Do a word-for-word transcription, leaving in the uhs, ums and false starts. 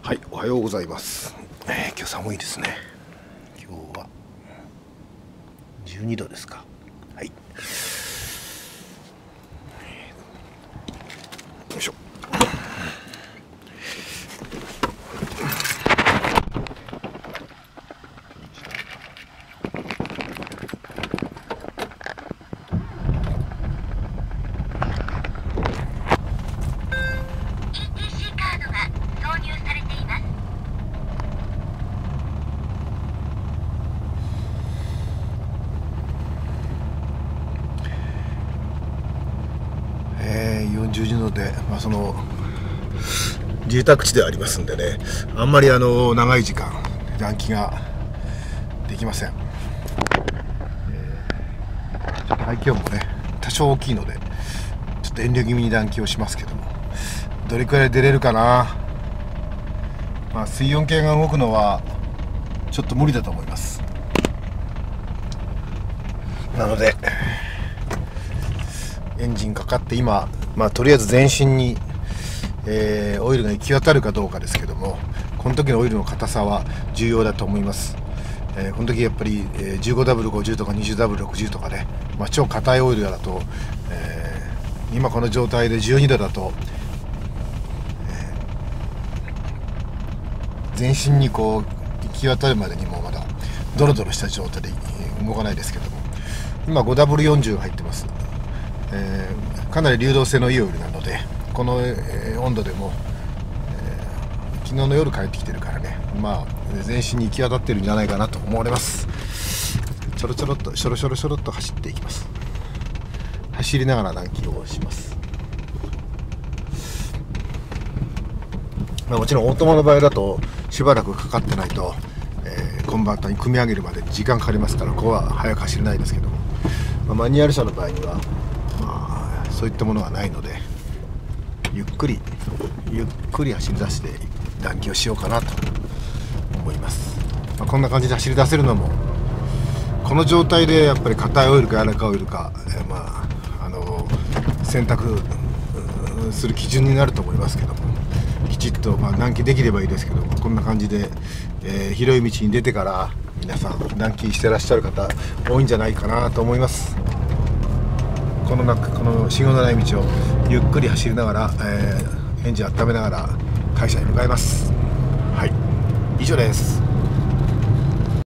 はい、おはようございます。えー、今日寒いですね。今日はじゅうにどですか。はい。よいしょ。よんじゅうにどで、まあ、その住宅地ではありますんでね、あんまりあの長い時間暖気ができません。えー、ちょっと排気音もね多少大きいのでちょっと遠慮気味に暖気をしますけども、どれくらい出れるかな。まあ、水温計が動くのはちょっと無理だと思います。なのでエンジンかかって今、まあ、とりあえず全身に、えー、オイルが行き渡るかどうかですけども、この時のオイルの硬さは重要だと思います。えー、この時やっぱり、えー、じゅうごダブルごじゅう とか にじゅうダブルろくじゅう とかね、まあ、超硬いオイルだと、えー、今この状態でじゅうにどだと、えー、全身にこう行き渡るまでにもまだドロドロした状態で動かないですけども、今 ごダブルよんじゅう 入ってます。えー、かなり流動性のいいオイルなので、この、えー、温度でも、えー、昨日の夜帰ってきてるからね、まあ全身に行き渡ってるんじゃないかなと思われます。ちょろちょろっとしょろしょろしょろっと走っていきます。走りながら暖気をします。まあ、もちろんオートマの場合だとしばらくかかってないと、えー、コンバータに組み上げるまでに時間かかりますから、ここは早く走れないですけども、まあ、マニュアル車の場合にはそういったものはないので、ゆっくりゆっくり走り出して暖気をしようかなと思います。まあ、こんな感じで走り出せるのもこの状態でやっぱり硬いオイルか柔らかいオイルか、えー、まああの選択する基準になると思いますけども、きちっとまあ暖気できればいいですけども、こんな感じで、えー、広い道に出てから皆さん暖気してらっしゃる方多いんじゃないかなと思います。この中この信号のない道をゆっくり走りながら、えー、エンジン温めながら会社に向かいます。はい、以上です。